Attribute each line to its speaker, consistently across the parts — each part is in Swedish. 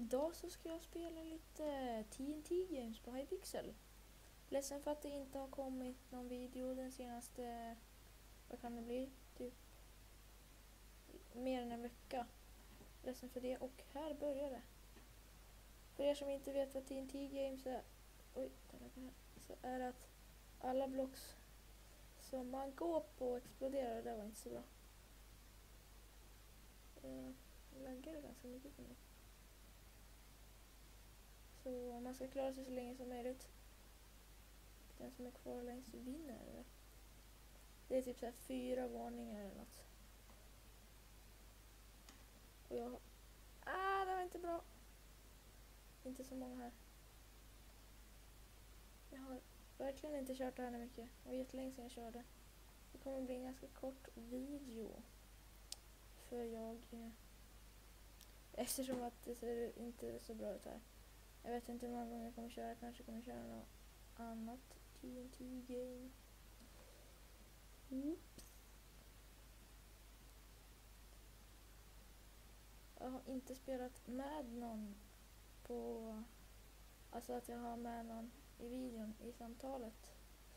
Speaker 1: Idag så ska jag spela lite TNT Games på Hypixel. Ledsen för att det inte har kommit någon video den senaste, vad kan det bli, typ mer än en vecka. Ledsen för det, och här börjar det. För er som inte vet vad TNT Games är, så är det att alla blocks som man går på exploderar. Det var inte så bra. Laggar ganska mycket för mig. Så man ska klara sig så länge som möjligt. Den som är kvar längst vinner. Eller? Det är typ så här 4 varningar eller något. Och jag... det var inte bra. Inte så många här. Jag har verkligen inte kört det här mycket. Det var jättelänge sedan jag körde. Det kommer bli en ganska kort video. För jag... eftersom att det ser inte så bra ut här. Jag vet inte hur många gånger jag kommer köra. Kanske kommer köra något annat TNT game. Oops. Jag har inte spelat med någon på... Alltså att jag har med någon i videon, i samtalet.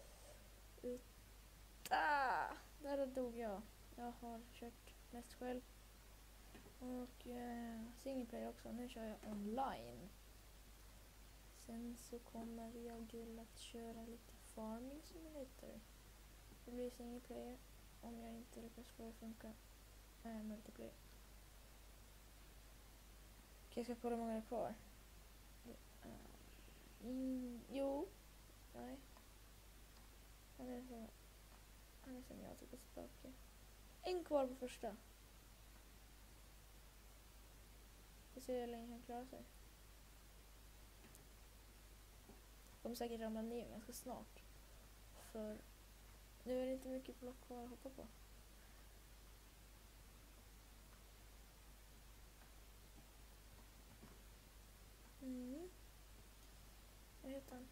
Speaker 1: Där dog jag. Jag har kört mest själv. Och single player också. Nu kör jag online. Sen så kommer jag att köra lite farming simulator. Det blir single player om jag inte lyckas få det funka multiplayer. Okej, jag ska kolla hur många det är kvar. Jo. Nej. Han är som jag typ ett spöke. En kvar på första. Vi ser hur länge han klarar sig. Kommer säkert ramla ner ganska snart. För nu är det inte mycket block kvar att hoppa på. Vad heter han?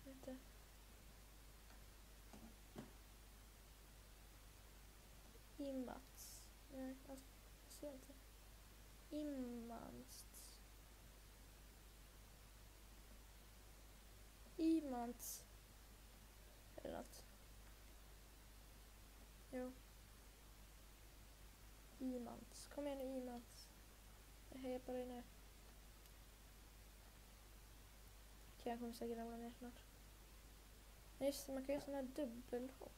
Speaker 1: Imats. Nej, jag ser inte. Imants. Eller något. Jo. Imants. Kom igen nu, Imants. Jag hejar på dig nu. Okej, jag kommer säkert ramla ner snart. Just det, man kan göra sådana här dubbelhopp.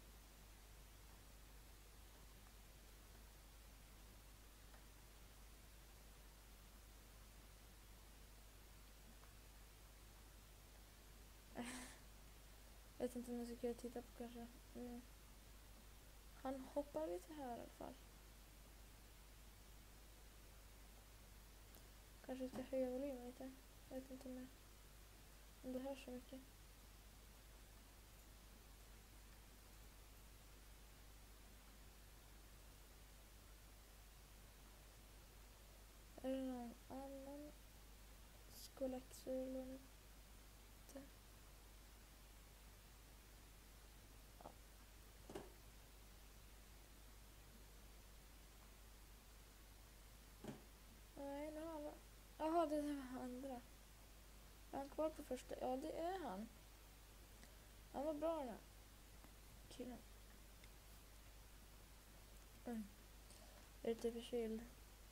Speaker 1: Jag vet inte om jag ska titta på kanske. Han hoppar lite här i alla fall. Kanske ska höja volymen lite. Jag vet inte om det hörs så mycket. Är det någon annan skolexor eller något? Ja. Nej, nu har han... Jaha, det var andra. Är han kvar på första? Ja, det är han. Han var bra den här killen. Jag är lite förkyld.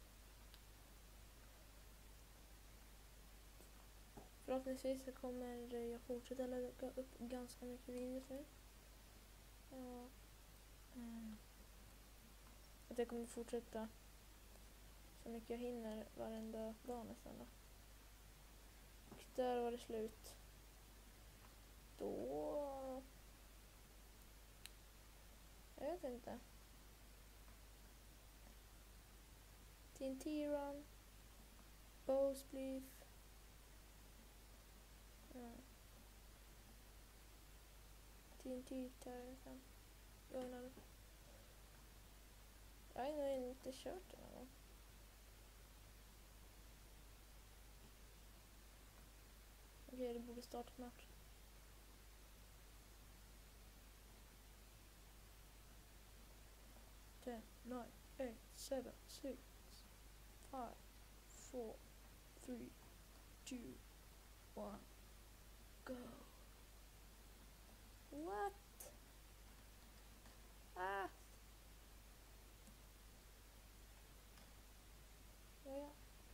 Speaker 1: Förhoppningsvis så kommer jag fortsätta lägga upp ganska mycket videos nu. Att jag kommer fortsätta så mycket jag hinner varenda dag nästan då. Och där var det slut. Då... Jag vet inte. TNT Run. Bowspleef. TNT Terran. Jag har nog inte kört den någon gång. Okej, det borde starta snart. 10, 9, 8, 7, 6, 5, 4, 3, 2, 1, go. What? Ah! Jag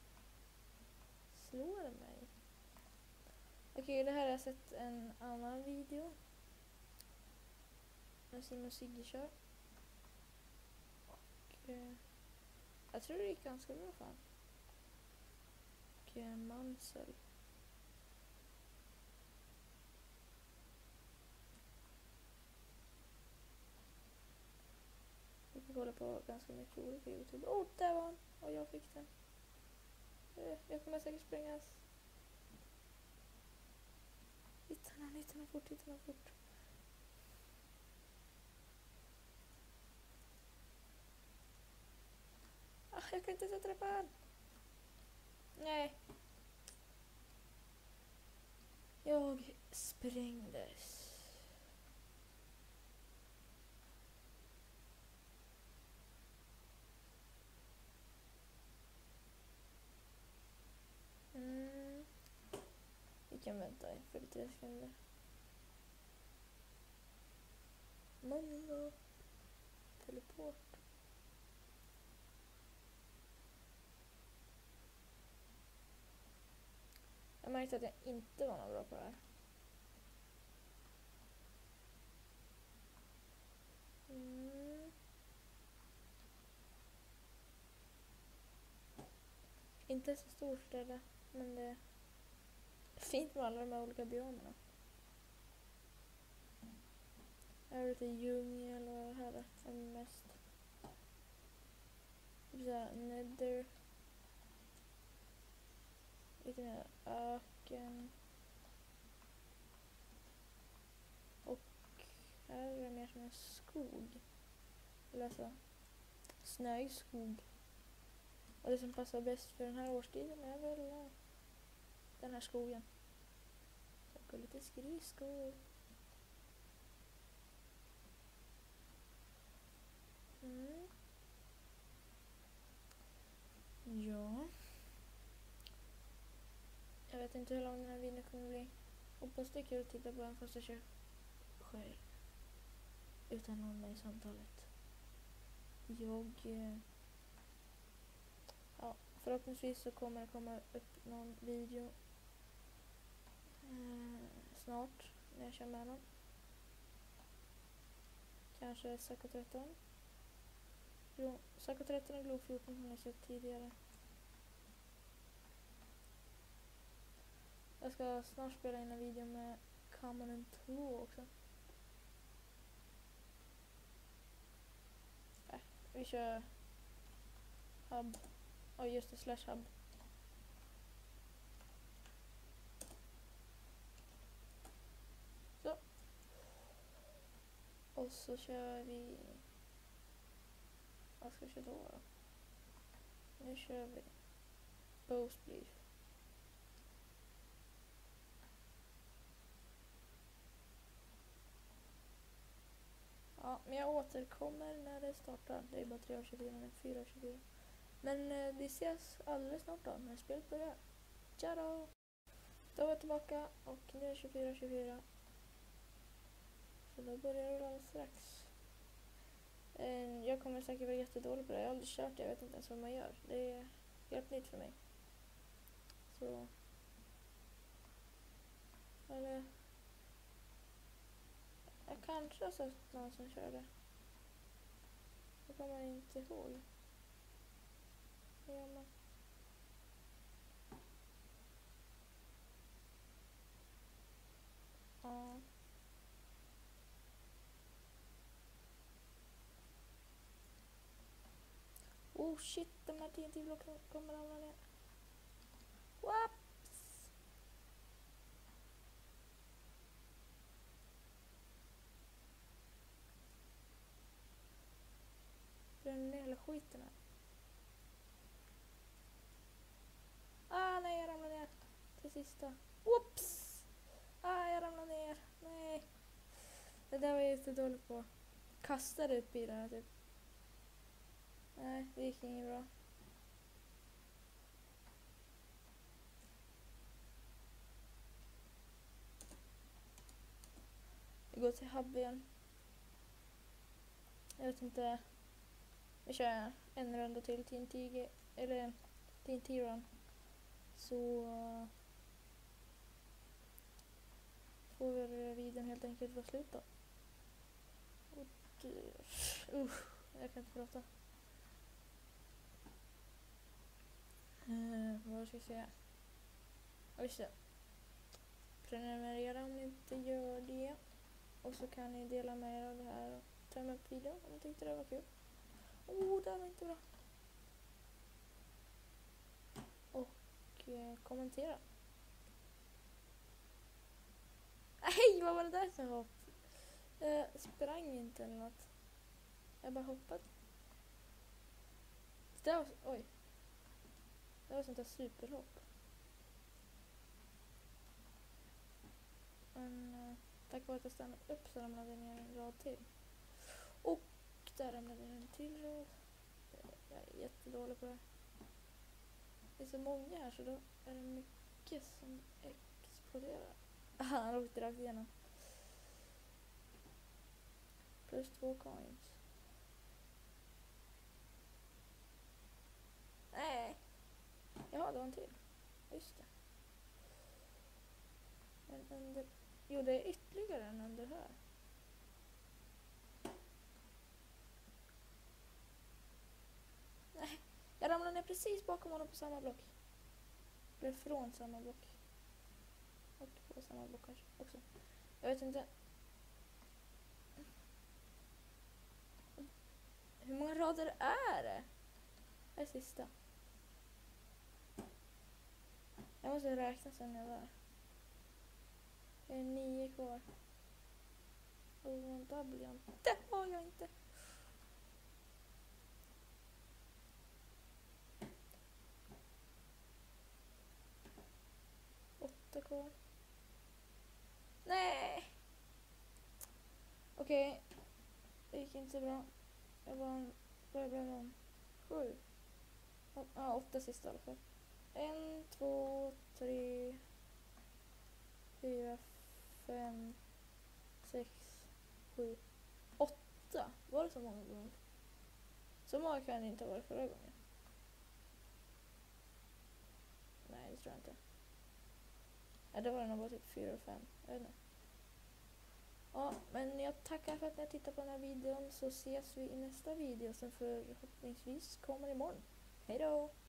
Speaker 1: slår mig. Okej, det här har jag sett en annan video. När Simon Sigge kör. Och jag tror det gick ganska bra för han. Och Mansell. Jag kan kolla på ganska mycket olika YouTube. Där var han! Och jag fick den. Jag kommer säkert sprängas. Hitta honom fort. Jag kan inte sätta det på han. Nej. Jag sprängdes. Vi kan vänta i 43 sekunder. Mongo. Teleport. Jag märkte att jag inte var någon bra på det här. Inte så stort ställe, men det är fint med alla de här olika biomerna. Här är lite djungel och här är mest nether. Lite mer öken. Och här är det mer som en skog. Eller alltså snöig skog. Och det som passar bäst för den här årstiden är väl den här skogen. Och lite skridskor. Ja. Jag vet inte hur lång den här videon kommer bli. Hoppas det är kul att titta på den fast jag kör själv. Utan någon med i samtalet. Förhoppningsvis så kommer det komma upp någon video snart när jag kör med någon. Kanske Sacco 13. Sacco 13 och Glo 14 som jag sett tidigare. Jag ska snart spela in en video med Common 2 också. Vi kör hub. Just det, /hub. Så. Och så kör vi... Vad ska vi köra då? Nu kör vi Boost Beef. Ja, men jag återkommer när det startar. Det är bara 3:24 eller 4:24. Men vi ses alldeles snart då när spelet börjar. Tja då! Då är jag tillbaka och nu är 24:24. Så då börjar det alldeles strax. Jag kommer säkert vara jättedålig på det. Jag har aldrig kört det, jag vet inte ens vad man gör. Det är helt nytt för mig. Så... Eller... Jag kanske har sett någon som kör det. Det kommer jag inte ihåg. Ja, men... Ja. Oh shit, de här TNT-blocken kommer ramla ner. Whoops! Bränner ner hela skiten här. Nej, jag ramlar ner. Till sista. Whoops! Jag ramlar ner. Nej. Det där var jag jättedålig på. Kastade ut bilarna typ. Nej, det gick inget bra. återgå till hubben. Jag vet inte. Vi kör en runda till TNT eller TNT run. Så får väl videon helt enkelt vara slut då. Jag kan inte prata. Vad ska jag säga? Just det. Prenumerera om ni inte gör det. Och så kan ni dela med er av det här och ta med upp videon om ni tyckte det var kul. Det var inte bra. Och kommentera. Nej, vad var det där för hopp? Jag sprang inte eller något. Jag bara hoppade. Oj. Det var sånt där superhopp. Men tack vare att jag stannade upp så ramlade jag ner en rad till. Och där ramlade jag en till rad. Jag är jättedålig på det. Det är så många här så då är det mycket som exploderar. Han åkte rakt igenom. Plus 2 coins. Nej. Ja, det var en till. Just det. En under... Jo, det är ytterligare en under här. Nej, jag ramlade ner precis bakom honom på samma block. Eller från samma block. Och på samma block kanske också. Jag vet inte. Hur många rader är det? Det är sista. Jag måste räkna sen jag var. Det är 9 kvar. Och någon double. Det har jag inte. Kvar. Nej! Okej. Det gick inte så bra. Jag blev om 7. 8 sista i alla fall. 1, 2, 3, 4, 5, 6, 7, 8. Var det så många gånger? Så många kan det inte ha varit förra gången. Nej, det tror jag inte. Ja, det var nog bara typ 4 och 5. Jag vet inte. Ja, men jag tackar för att ni har tittat på den här videon. Så ses vi i nästa video som förhoppningsvis kommer imorgon. Hej då!